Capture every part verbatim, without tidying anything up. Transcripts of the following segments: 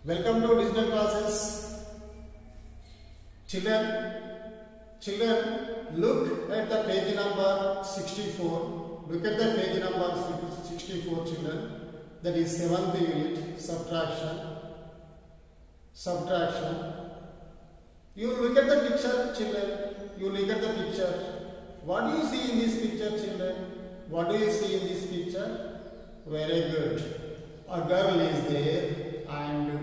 Welcome to digital classes. Children, children, look at the page number sixty-four. Look at the page number sixty-four, children. That is seventh unit, subtraction. Subtraction. You look at the picture, children. You look at the picture. What do you see in this picture, children? What do you see in this picture? Very good. A girl is there, and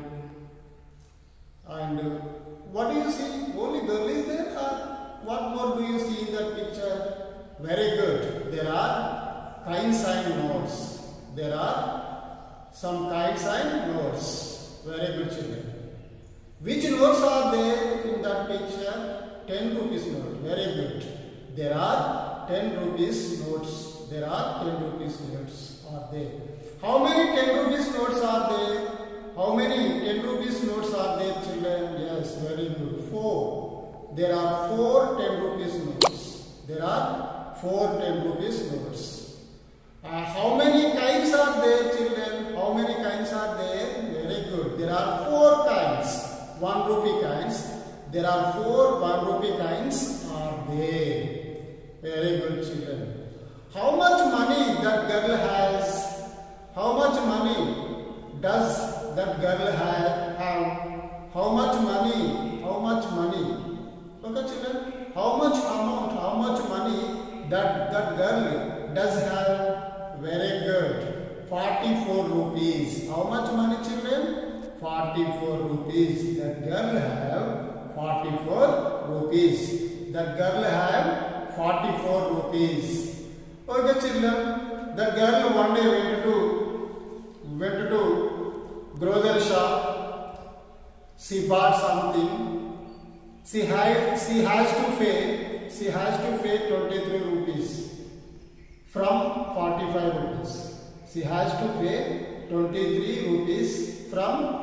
and what do you see? Only girl is there, or what more do you see in that picture? Very good. There are kind sign notes. There are some kind sign notes. Very good, children. Which notes are there in that picture? ten rupees note. Very good. There are ten rupees notes. There are ten rupees notes are there. How many ten rupees notes are there? How many ten rupees notes are there, children? Yes, very good. Four. There are four ten rupees notes. There are four ten rupees notes. Uh, how many kinds are there, children? How many kinds are there? Very good. There are four kinds. One rupee kinds. There are four one rupee kinds are there. Very good, children. How much money that girl has? How much money does that girl have? have? How much money? How much money? Okay, children. How much amount? How much money that that girl does have? Very good. Forty-four rupees. How much money, children? Forty-four rupees. That girl have forty-four rupees. That girl have forty-four rupees. Okay, children. The girl one day went to went to grocery shop. She bought something. She had she has to pay. She has to pay twenty-three rupees from forty-five rupees. She has to pay twenty-three rupees from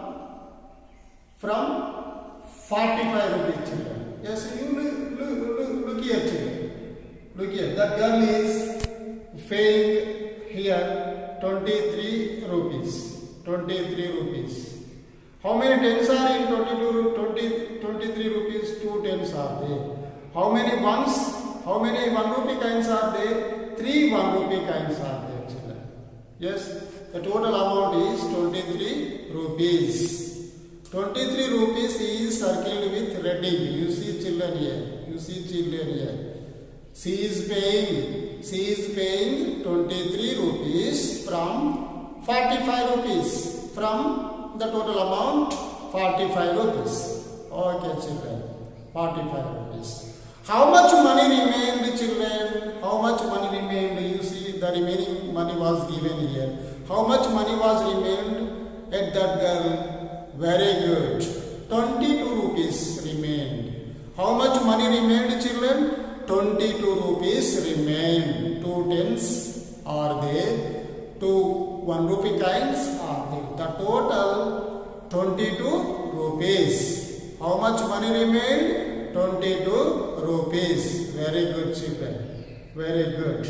from forty-five rupees, children. Yes, you look, look, look, look here, children. Look here. That girl is paying here twenty-three rupees. twenty-three rupees. How many tens are in twenty-two, twenty, twenty-three rupees? Two tens are there. How many ones? How many one rupee coins are there? Three one rupee coins are there, children. Yes, the total amount is twenty-three rupees. twenty-three rupees is circled with red ink. You see, children, here. You see, children, here. She is paying. She is paying twenty-three rupees from forty-five rupees. From the total amount forty-five rupees. Okay, children. forty-five rupees. How much money remained, children? How much money remained? You see, the remaining money was given here. How much money was remained at that girl? Very good. twenty-two rupees remained. How much money remained, children? twenty-two rupees remained. Two tens are there. Two one rupee coins are there. The total twenty-two rupees. How much money remained? twenty-two rupees. Very good, children. Very good.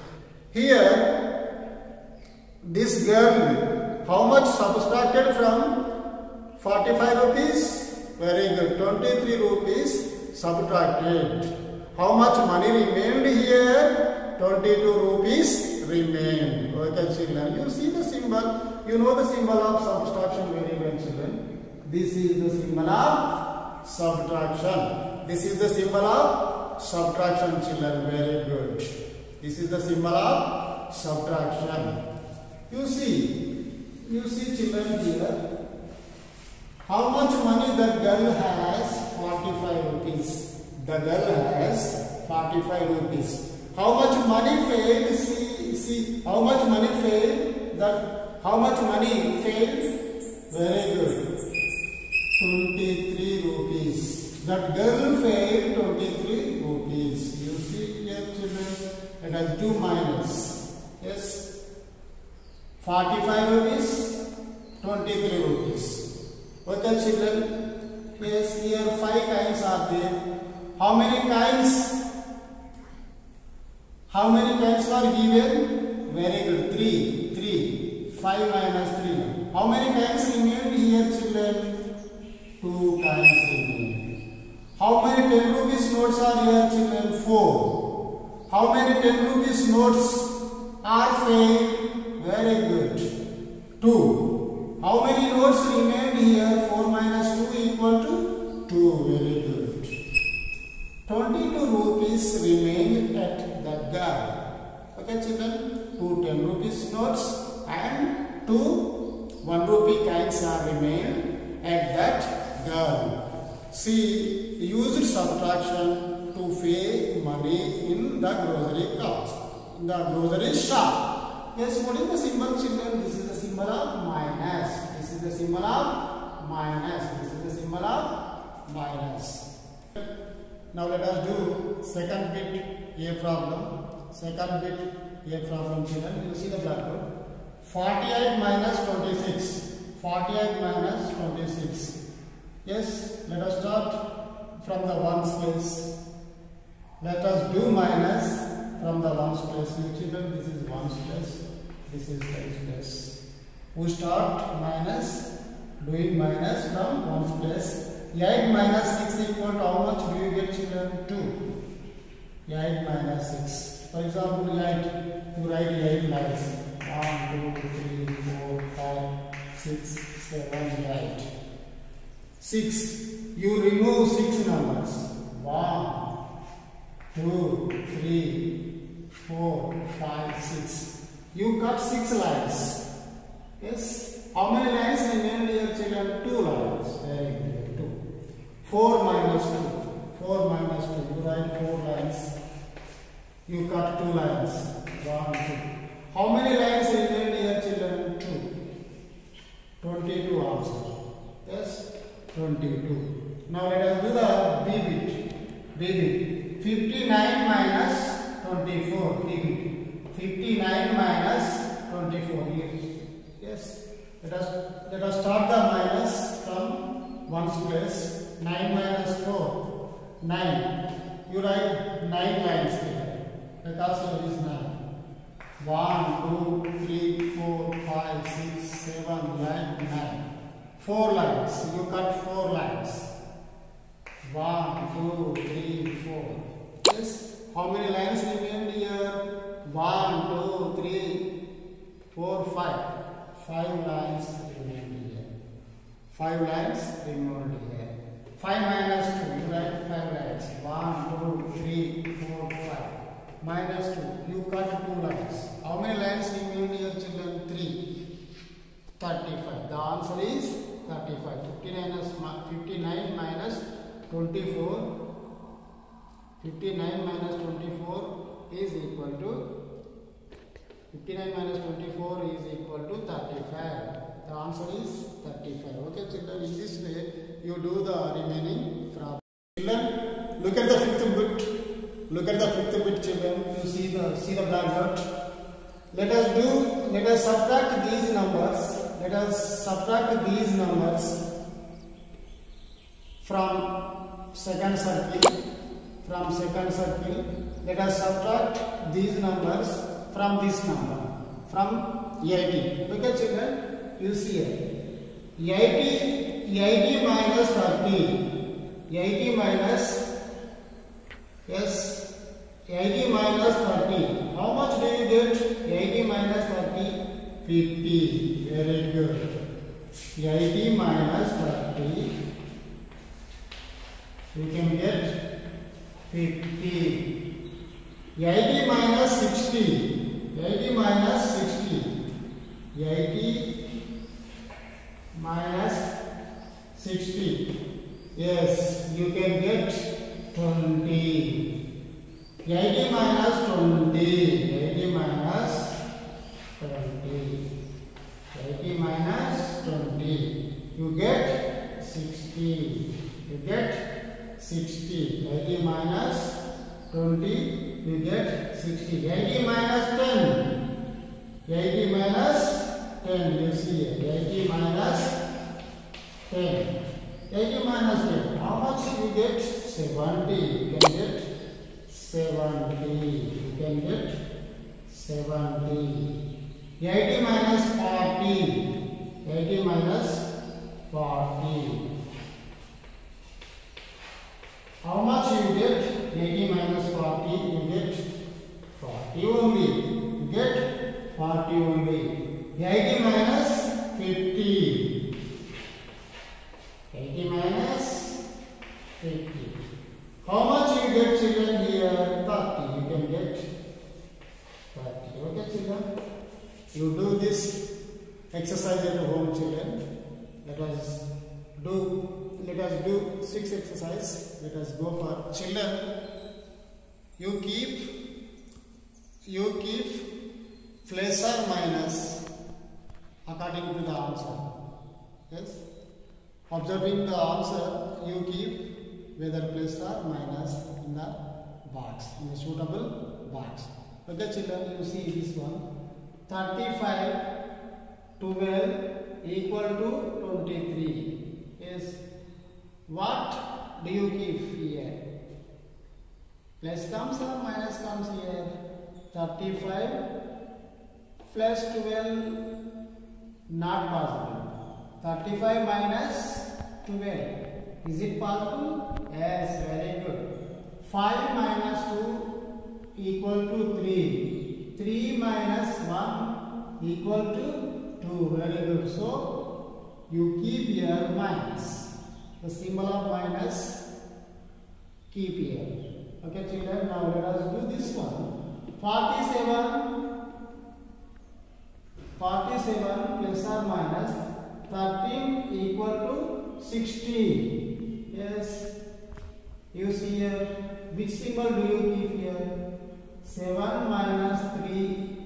Here, this girl, how much subtracted from forty-five rupees? Very good. twenty-three rupees subtracted. How much money remained here? twenty-two rupees remained. Okay, children. You see the symbol. You know the symbol of subtraction very well, children. This is the symbol of subtraction. This is the symbol of subtraction, children. Very good. This is the symbol of subtraction. You see, you see, children, here. How much money that girl has? forty-five rupees. The girl has forty-five rupees. How much money failed? See, see, how much money failed? That how much money failed? Very good. twenty-three rupees. That girl failed twenty-three rupees. You see here, children, it has two minus. Yes. forty-five rupees, twenty-three rupees. Okay, children. Yes, here five coins are there. How many coins? How many coins were given? Very good. Three. Three. five minus three. How many coins remained here? here, children? Two coins remain. How many ten rupees notes are here, children? Four. How many ten rupees notes are failed? Very good. Two. How many notes remained here? Four minus two equal to two. Very good. Twenty-two rupees remained at the girl. Okay, children. Two ten rupees notes and two one rupee coins are remained at that girl. See, used subtraction to pay money in the grocery cost, in the grocery shop. Yes, what is the symbol, children? This is the symbol of minus. This is the symbol of minus. This is the symbol of minus. Now let us do second bit A problem. Second bit A problem, children. You see the blackboard. forty-eight minus twenty-six. forty-eight minus twenty-six. Yes, let us start from the ones place. Let us do minus from the ones place. You children, this is ones place. This is tens place. We start minus, doing minus from ones place. eight minus six equal to how much do you get, children? two. eight minus six. For example, eight, you write eight lines. one, two, three, four, five, six, seven, eight. six. You remove six numbers. one, two, three, four, five, six. You cut six lines. Yes. How many lines remain here, children? Two lines. Very good. two. four minus two. four minus two. You write four lines. You cut two lines. one, two. How many lines remain here, children? two. twenty-two answer. Yes, twenty-two. Now let us do the B bit. B bit. fifty-nine minus twenty-four. B bit. fifty-nine minus twenty-four. Yes. Let us let us start the minus from ones place. nine minus four. nine. You write nine lines here. Let us here is nine. one, two, three, four, five, six, seven, eight, nine. Four lines. You cut four lines. one, two, three, four. Yes. How many lines remain here? one, two, three, four, five. Five lines remain here. Five lines remain here. five minus two. You write five lines. one, two, three, four, five. Minus two. You cut two lines. How many lines remain here, children? three. thirty-five. The answer is thirty-five. fifty-nine minus twenty-four. fifty-nine minus twenty-four is equal to fifty-nine minus twenty-four is equal to thirty-five. The answer is thirty-five. Okay, children. In this way, you do the remaining problem. Children, look at the fifth bit. Look at the fifth bit, children. You see the see the blackboard. Let us do. Let us subtract these numbers. Let us subtract these numbers from second circle. From second circle. Let us subtract these numbers from this number. From eighty. Okay, children. You see here. eighty. eighty minus thirty. eighty minus. Yes, eighty minus thirty. How much do you get? eighty minus thirty, fifty. Very good. eighty minus thirty, you can get fifty. eighty minus sixty. eighty minus sixty. eighty minus sixty. Yes, you can get twenty. eighty minus twenty. eighty minus twenty. eighty minus twenty. You get sixty. You get sixty. eighty minus twenty. You get sixty. eighty minus ten. eighty minus ten. You see here. eighty minus ten. eighty minus ten. How much you get? seventy. You can get seventy. You can get seventy. eighty minus forty. eighty minus forty. How much you get? eighty minus forty, you get forty only. You get forty only. eighty minus fifty. eighty minus fifty. How much you get, children, here? thirty. You can get thirty. Okay, children? You do this exercise at home, children. Let us do let us do six exercise. Let us go for children. You keep you keep plus or minus according to the answer. Yes. Observing the answer, you keep whether plus or minus in the box, in the suitable box. Okay, children, you see this one. thirty-five, twelve equal to twenty-three. Yes. What do you keep here? Plus comes or minus comes here? thirty-five plus twelve, not possible. thirty-five minus twelve. Is it possible? Yes, very good. five minus two equal to three. three minus one equal to two. Very good. So, you keep here minus. The symbol of minus keep here. Okay, children, now let us do this one. forty-seven, forty-seven plus or minus thirteen equal to sixteen. Yes, you see here, which symbol do you keep here? seven minus three,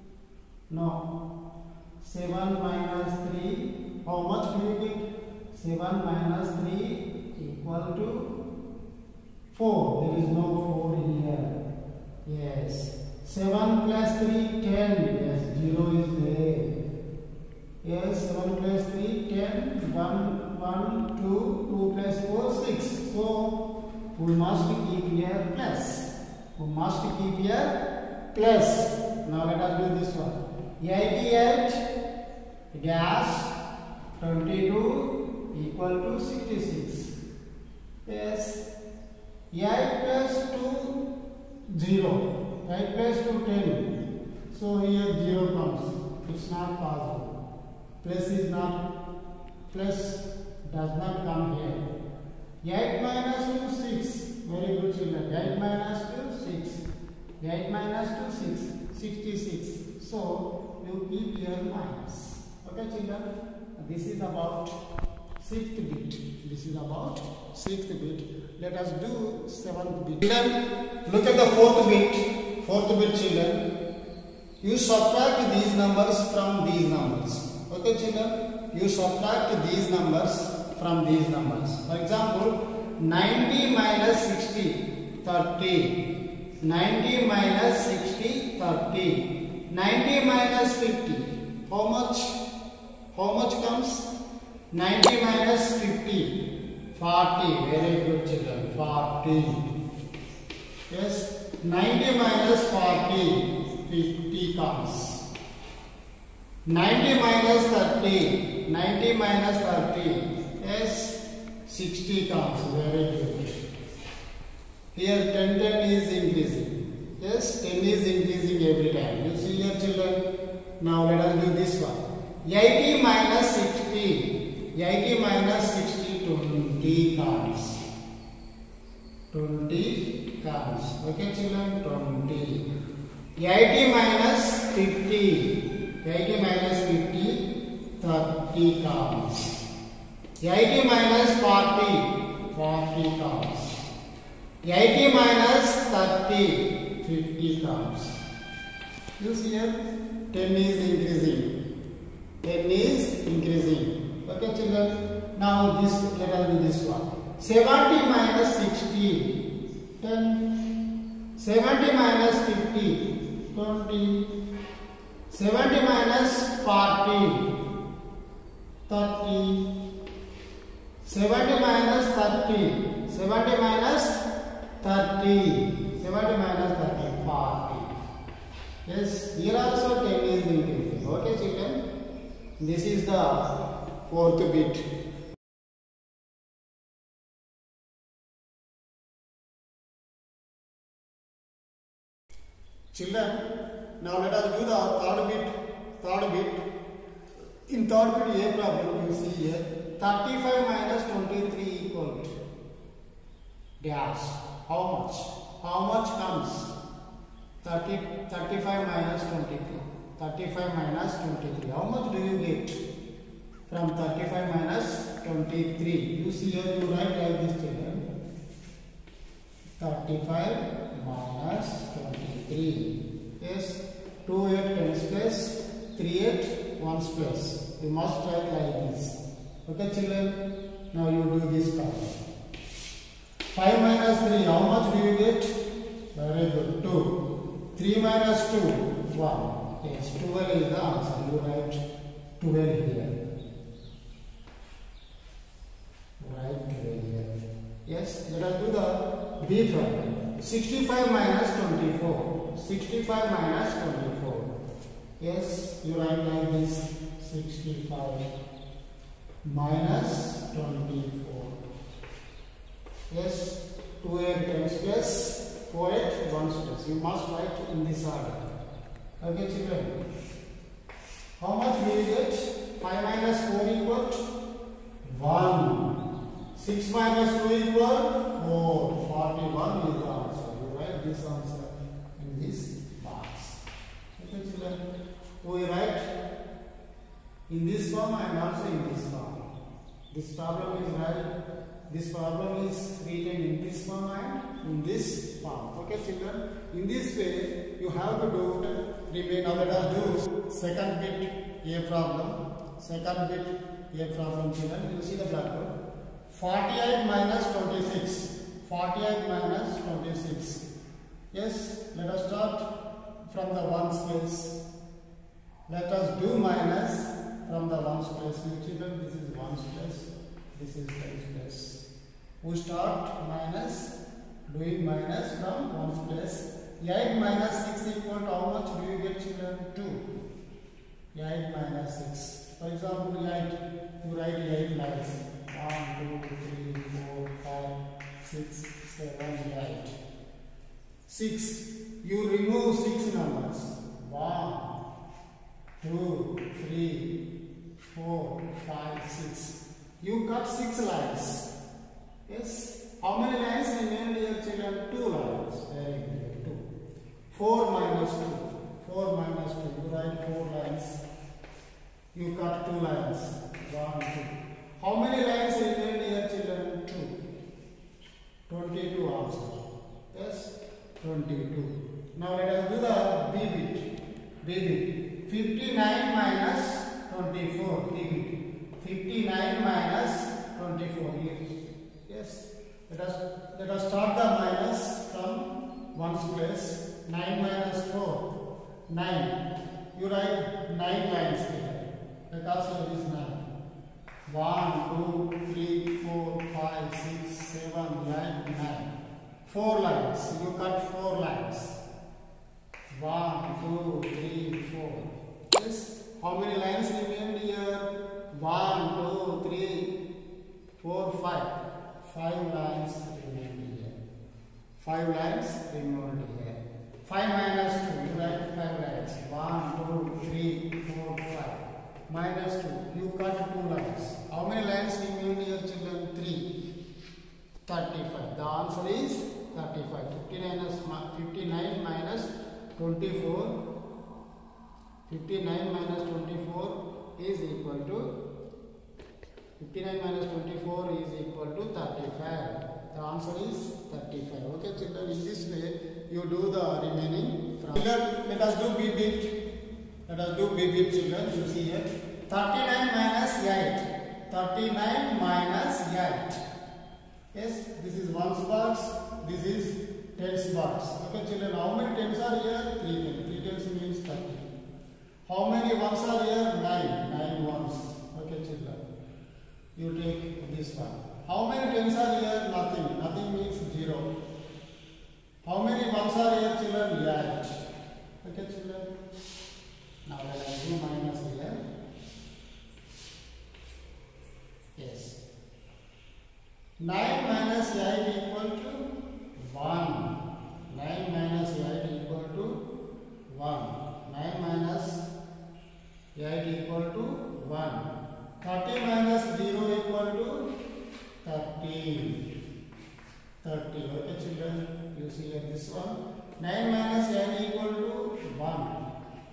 no, seven minus three, how much do you keep? seven minus three equal to four. There is no four in here. Yes. seven plus three, ten. Yes, zero is there. Yes, seven plus three, ten. one, one, two, two plus four, six. So, we must keep here plus. We must keep here plus. Now, let us do this one. eighty-eight dash twenty-two equal to sixty-six. Yes. eight plus two, zero. eight plus two, ten. So here zero comes. It's not possible. Plus is not, plus does not come here. eight minus two, six. Very good, children. eight minus two, six. eight minus two, six. sixty-six. So you keep here minus. Okay, children. This is about sixth bit. This is about sixth bit. Let us do seventh bit. Children, look at the fourth bit. Fourth bit, children. You subtract these numbers from these numbers. Okay, children. You subtract these numbers from these numbers. For example, ninety minus sixty, thirty. ninety minus sixty, thirty. ninety minus fifty. How much? How much comes? ninety minus fifty, forty. Very good, children. forty. Yes, ninety minus forty, fifty comes. ninety minus thirty, ninety minus thirty. Yes, sixty comes. Very good. Here ten, ten is increasing. Yes, ten is increasing every time. You see here, children. Now let us do this one. eighty minus sixty. eighty minus sixty, twenty comes. twenty comes. Okay, children, twenty. eighty minus fifty. eighty minus fifty, thirty comes. eighty minus forty, forty comes. eighty minus thirty, fifty comes. You see here, ten is increasing. ten is increasing. Okay, children. Now this, let us do this one. seventy minus sixty, ten. seventy minus fifty, twenty. seventy minus forty, thirty. seventy minus thirty, seventy minus thirty. seventy minus thirty, forty. Yes, here also ten is increasing. Okay, children. This is the fourth bit. Children, now let us do the third bit. Third bit. In third bit, A problem you see here. thirty-five minus twenty-three equal to dash. How much? How much comes? thirty, thirty-five minus twenty-three. thirty-five minus twenty-three. How much do you get from thirty-five minus twenty-three? You see here, you write like this, children. thirty-five minus twenty-three. Yes, two eight tens place, three eight ones place. You must write like this. Okay, children. Now you do this problem. five minus three. How much do you get? Very good. two. three minus two. one. Yes, twelve is the answer. You write twelve here. Write twelve here. Yes, let us do the B problem. sixty-five minus twenty-four. sixty-five minus twenty-four. Yes, you write like this. sixty-five minus twenty-four. Yes, two eight tens plus, four eight ones plus. You must write in this order. Okay, children. How much will you get? five minus four equal to one. six minus two equal four. forty-one is the answer. You write this answer in this box. Okay, children. We write in this form and also in this form. This problem is right. This problem is written in this form and in this form. Okay, children. In this way, you have to do remain. Now let us do second bit A problem. Second bit A problem, children. You see the blackboard. forty-eight minus twenty-six. forty-eight minus twenty-six. Yes, let us start from the ones place. Let us do minus from the ones place. Children, this is ones place. This is tens place. We start minus, doing minus from ones place. eight minus six equal to how much do you get, children? two. eight minus six. For example, eight, you write eight lines. one, two, three, four, five, six, seven, eight. six. You remove six numbers. one, two, three, four, five, six. You cut six lines. Yes. How many lines remain here, children? Two lines. Very good. Two. Four minus two. Four minus two. You write four lines. You cut two lines. One, two. How many lines remain here, children? Two. Twenty-two answer. Yes. Twenty-two. Now let us do the B bit. B bit. Fifty-nine minus twenty-four. B bit. Fifty-nine minus twenty-four. Yes. Let us let us start the minus from ones place. Nine minus four. Nine. You write nine lines here. Because it is nine. One, two, three, four, five, six, seven, eight, nine. Four lines. You cut four lines. One, two, three, four. Yes. How many lines remain here? One, two, three, four, five. Five lines remain here. Five lines remain here. Five minus two. You write five lines. One, two, three, four, five. Minus two. You cut two lines. How many lines remain here, children? Three. Thirty-five. The answer is thirty-five. Fifty-nine minus twenty-four. Fifty-nine minus twenty-four is equal to fifty-nine minus twenty-four is equal to thirty-five. The answer is thirty-five. Okay, children, in this way you do the remaining from. Children, let us do B bit. Let us do B bit, children. You see here. thirty-nine minus eight. thirty-nine minus eight. Yes, this is ones box. This is tens box. Okay, children, how many tens are here? Three tens. Three tens means thirty. How many ones are here? Nine. Nine ones. Okay, children. You take this one. How many tens are here? Nothing. Nothing means zero. How many ones are here, children? Eight. Okay, children. Now let us do minus here. Yes. nine minus eight equal to one. nine minus eight equal to nine minus n equal to one.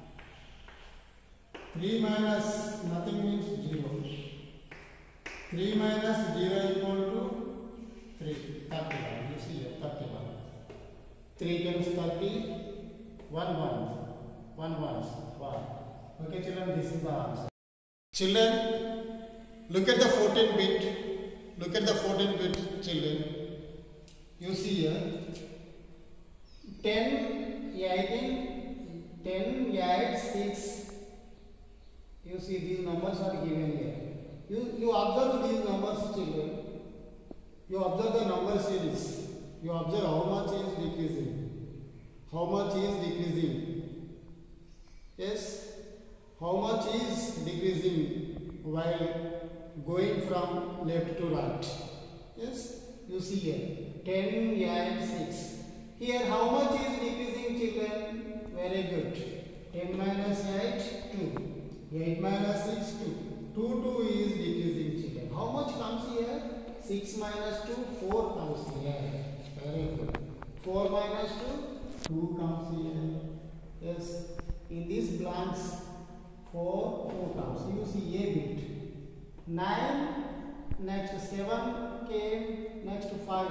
three minus nothing means zero. three minus zero equal to three. thirty-one. You see here, thirty-one. three times thirty. one ones. one ones. one. Okay, children, this is the answer. Children, look at the fourteen bit. Look at the fourteen bit, children. You see here. ten, eighteen, ten, eight, six. You see these numbers are given here. You, you observe these numbers, children. You observe the number series. You observe how much is decreasing. How much is decreasing. Yes. How much is decreasing while going from left to right. Yes. You see here. ten, eight, six. Here how much is decreasing, children? Very good. ten minus eight, two. eight minus six, two. two, two is decreasing, children. How much comes here? six minus two, four comes here. Very good. four minus two, two comes here. Yes. In these blanks, four, four comes. You see a bit. nine, next seven came, next five.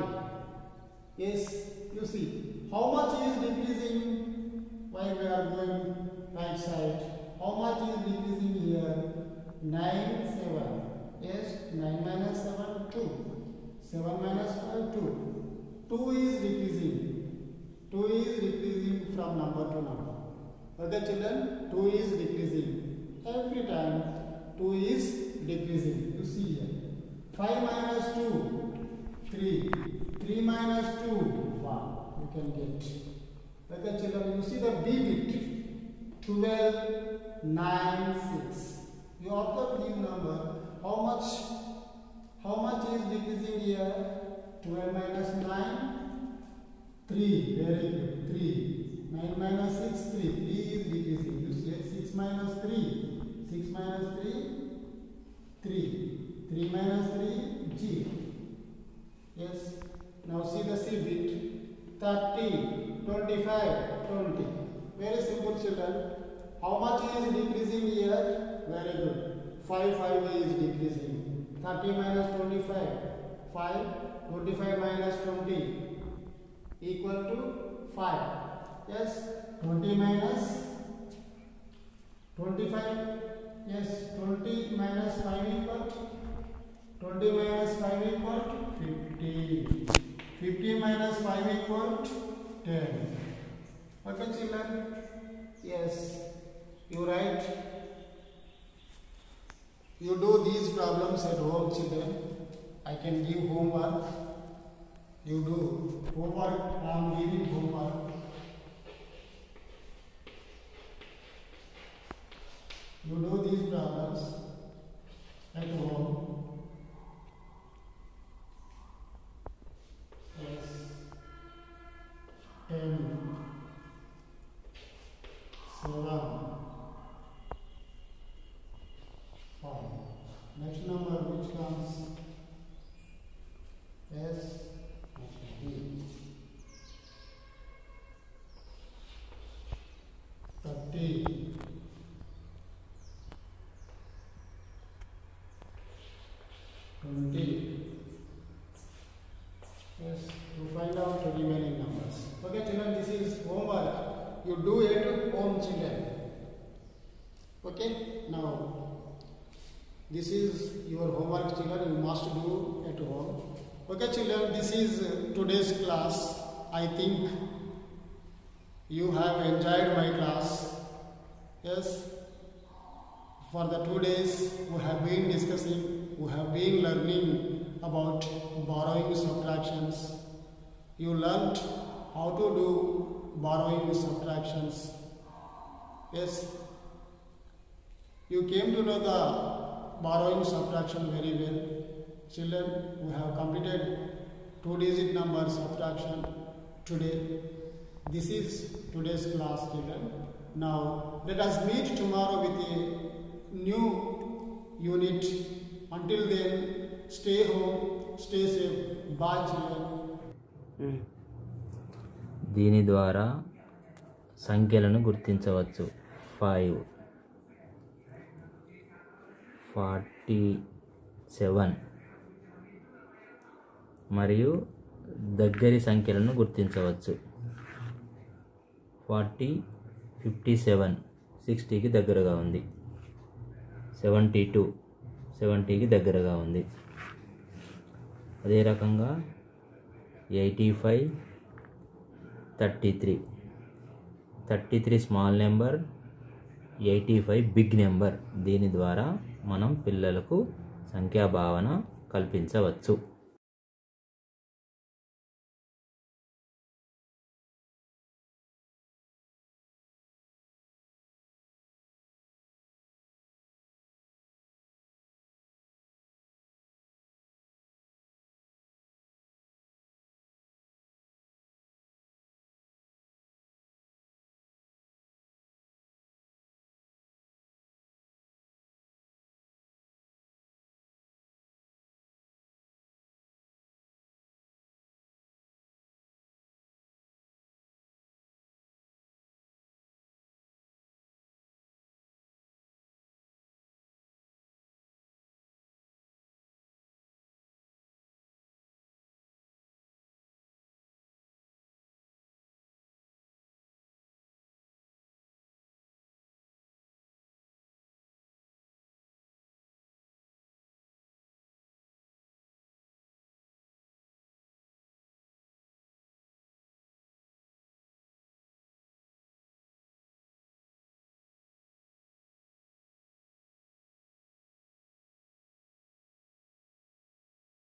Yes. You see. How much is decreasing while we are going right side? How much is decreasing here? nine, seven. Yes, nine minus seven, two. seven minus five, two. two is decreasing. two is decreasing from number to number. Okay, children? two is decreasing. Every time two is decreasing. You see here. five minus two, three. three minus two, one. You can get. Okay, children? You see the B bit. twelve, nine, six. You observe these numbers. How much? How much is decreasing here? twelve minus nine, three. Very good. three. nine minus six, three. three is decreasing. You see six minus three. six minus three, three. three minus three, zero. Yes. Now see the C bit. thirty, twenty-five, twenty. Very simple, children. How much is decreasing here? Very good. five, five is decreasing. thirty minus twenty-five. five. twenty-five minus twenty equal to five. Yes. twenty minus twenty-five. Yes. twenty minus five equal to twenty minus five equal to fifty. fifty minus five equal to ten. Okay, children? Yes. You write. You do these problems at home, children. I can give homework. You do homework. I am giving homework. You do these problems at home. Yes. ten, seven, five. Next number which comes? S. Next B. thirty. twenty. Yes, you find out the remaining numbers. Okay, children, this is homework. You do it at home, children. Okay, now this is your homework, children. You must do at home. Okay, children, this is today's class. I think you have enjoyed my class. Yes, for the two days we have been discussing, we have been learning about borrowing subtractions. You learnt how to do borrowing subtractions. Yes, you came to know the borrowing subtraction very well. Children, we have completed two digit number subtraction today. This is today's class, children. Now let us meet tomorrow with a new unit. Until then, stay home, stay safe. Bye, children. దీని ద్వారా సంఖ్యలను గుర్తించవచ్చు. Five, forty seven మరియు దగ్గరి సంఖ్యలను గుర్తించవచ్చు. Forty, fifty seven సిక్స్టీకి దగ్గరగా ఉంది. సెవెంటీ టూ సెవెంటీకి దగ్గరగా ఉంది. అదే రకంగా eighty five, thirty three thirty three small number, eighty five big number. దీని ద్వారా మనం పిల్లలకు సంఖ్యాభావన కల్పించవచ్చు.